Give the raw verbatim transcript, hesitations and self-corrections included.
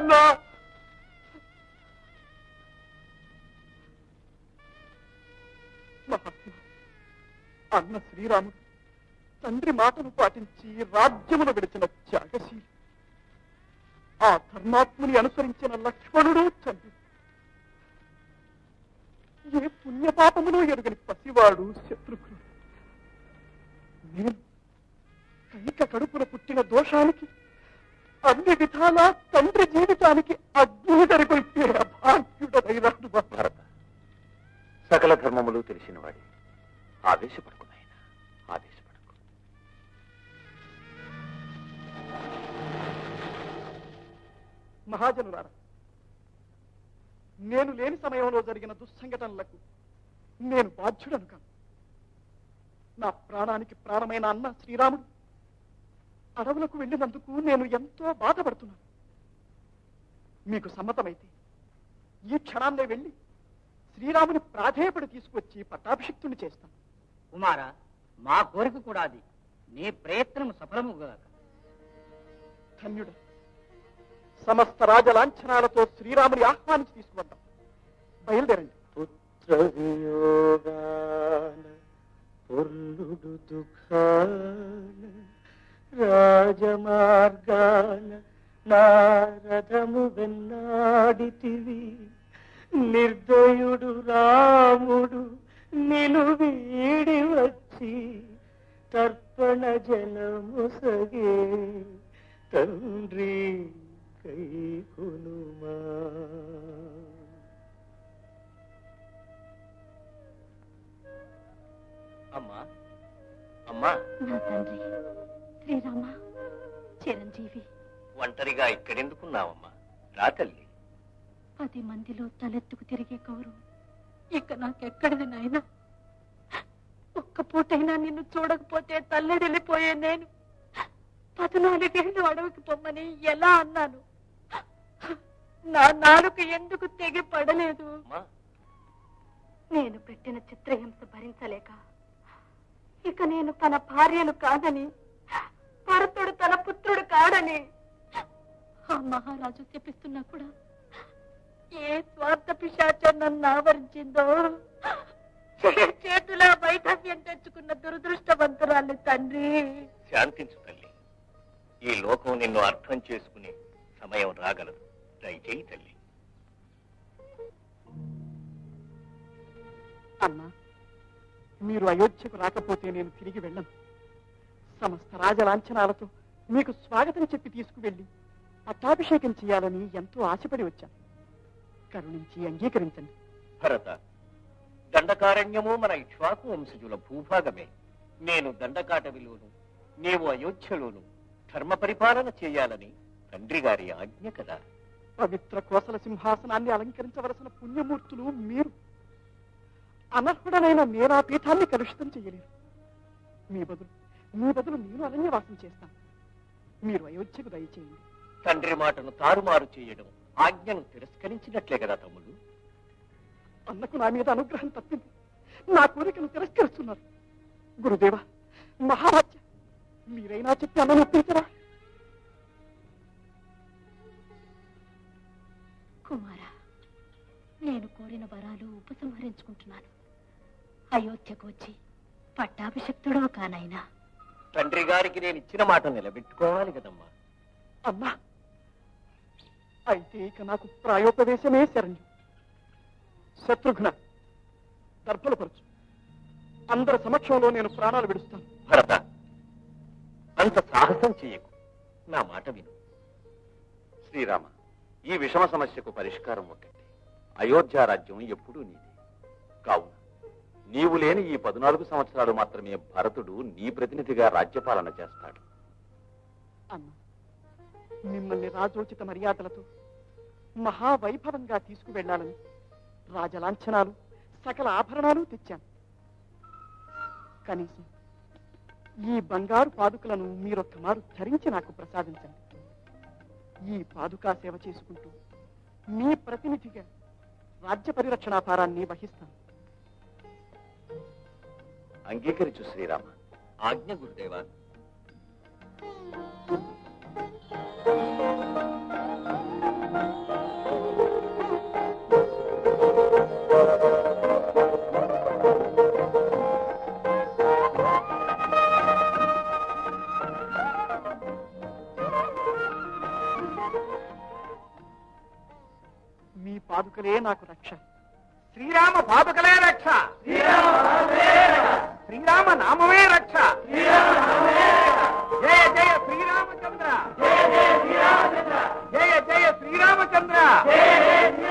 అన్నా. మహాత్మా, అన్న శ్రీరాముడు తండ్రి మాటను పాటించి రాజ్యమును విడిచిన త్యాగశీలి. ఆ ధర్మాత్ముని అనుసరించిన లక్ష్మణుడు తండ్రి. ఏ పుణ్యపాపమును ఎరుగని పసివాడు శత్రుఘ్నుడు. నేను కైక కడుపున పుట్టిన దోషానికి అన్ని విధాల తండ్రి జీవితానికి అగ్నిదరికొల్పే అభాగ్యుడైనాడు. భరత, సకల ధర్మములు తెలిసిన వాడి ఆవేశపడుకు నాయన, ఆవేశపడకు. మహాజనులారా, నేను లేని సమయంలో జరిగిన దుస్సంఘటనలకు నేను బాధ్యుడను కాను. నా ప్రాణానికి ప్రాణమైన అన్న శ్రీరాముడు అడవులకు వెళ్ళినందుకు నేను ఎంతో బాధపడుతున్నాను. మీకు సమ్మతమైతే ఈ క్షణాన్నే వెళ్ళి శ్రీరాముని ప్రాధేయపడి తీసుకొచ్చి పట్టాభిషిక్తుని చేస్తాను. కుమార, మా కోరిక కూడా అది. నీ ప్రయత్నం సఫలముగాక. ధన్యుడు. సమస్త రాజలాంఛనాలతో శ్రీరాముని ఆహ్వానించి తీసుకువద్దాం. బయలుదేరండి. పుత్ర వియోగాన పొర్లుడు దుఃఖాన రాజమార్గాన నారథము వెన్నాడితివి. నిర్దయుడు రాముడు నిను వీడి వచ్చి తర్పణ జలము సగే తండ్రి కైకొనుమా. అమ్మా, అమ్మా, నా తండ్రి శ్రీరామ చిరంజీవి. ఒంటరిగా ఇక్కడెందుకున్నావమ్మా? రా తల్లి. పది మందిలో తలెత్తుకు తిరిగే కౌరు ఇక నాకెక్కడిది నాయన? ఒక్క పూటైనా నిన్ను చూడకపోతే తల్లడిల్లిపోయే నేను పద్నాలుగేళ్లు అడవికి పొమ్మని ఎలా అన్నాను? నా నాలుక ఎందుకు తెగి పడలేదు? నేను పెట్టిన చిత్రహింస భరించలేక ఇక నేను తన భార్యను కాదని, భరతుడు తన పుత్రుడు కాడని ఆ మహారాజు చెప్పిస్తున్నా కూడా ఏ స్వార్థ పిశాచం నన్ను ఆవరించిందో, చేతుల వైధవ్యం తెచ్చుకున్న దురదృష్టవంతురాలు తండ్రి. శాంతించు తల్లి. ఈ లోకం నిన్ను అర్థం చేసుకునే సమయం రాగలదు. దయచేయి తల్లి. అన్నా, మీరు అయోధ్యకు రాకపోతే నేను తిరిగి వెళ్ళను. సమస్త రాజలాంఛనాలతో మీకు స్వాగతం చెప్పి తీసుకువెళ్ళి పట్టాభిషేకం చేయాలని ఎంతో ఆశపడి వచ్చాను. కరుణించి అంగీకరించండి. భరత, దండకారణ్యము మన ఇక్ష్వాకు వంశజుల భూభాగమే. నేను దండకాటవిలోను, నీవు అయోధ్యలోను ధర్మ పరిపాలన చేయాలని తండ్రి గారి ఆజ్ఞ కదా. పవిత్ర కోసల సింహాసనాన్ని అలంకరించవలసిన పుణ్యమూర్తులు మీరు. అనర్హుడనైన నేనా పీఠాన్ని కలుషితం చేయలేరు. మీ బదులు మీ బదులు నేను అరణ్యవాసం చేస్తాను. మీరు అయోధ్యకు దయచేయండి. తండ్రి మాటను తారుమారు చేయడం ఆజ్ఞను తిరస్కరించినట్లే కదా తమ్ముడు. అన్నకు నా మీద అనుగ్రహం తప్పింది. నా కోరికను తిరస్కరిస్తున్నారు. గురుదేవ, మహారాజ్య, మీరైనా చెప్పి అన్నను ఒప్పించరా? కుమార, నేను కోరిన వరాలు ఉపసంహరించుకుంటున్నాను. అయోధ్యకు వచ్చి పట్టాభిషక్తుడో కానైనా తండ్రి గారికి నేను ఇచ్చిన మాట నిలబెట్టుకోవాలి కదమ్మా. అమ్మా, అయితే ఇక నాకు ప్రాయోపదేశమే శరణ్యం. శత్రుఘ్న, దర్భలపరచు. అందరి సమక్షంలో నేను ప్రాణాలు విడుస్తాను. భరత, అంత సాహసం చెయ్యకు. నా మాట విను. శ్రీరామ, ఈ విషమ సమస్యకు పరిష్కారం ఒకటి. అయోధ్య రాజ్యం ఎప్పుడూ నీదే. కావున నీవు లేని ఈ పద్నాలుగు సంవత్సరాలు మాత్రమే భరతుడు నీ ప్రతినిధిగా రాజ్యపాలన చేస్తాడు. అన్న, మిమ్మల్ని రాజోచిత మర్యాదలతో మహావైభవంగా తీసుకువెళ్లాలని రాజలాంఛనాలు, సకల ఆభరణాలు తెచ్చాను. కనీసం ఈ బంగారు పాదుకలను మీరొక్క మారు ధరించి నాకు ప్రసాదించండి. ఈ పాదుకా సేవ చేసుకుంటూ మీ ప్రతినిధిగా రాజ్య పరిరక్షణా భారాన్ని వహిస్తాను. అంగీకరించు శ్రీరామ. ఆజ్ఞ గురుదేవా. పాదుకలే నాకు రక్ష. శ్రీరామ పాదుకలే రక్ష. శ్రీరామ నామమే రక్ష. జయ జయ శ్రీరామచంద్ర. జయ జయ శ్రీరామచంద్ర.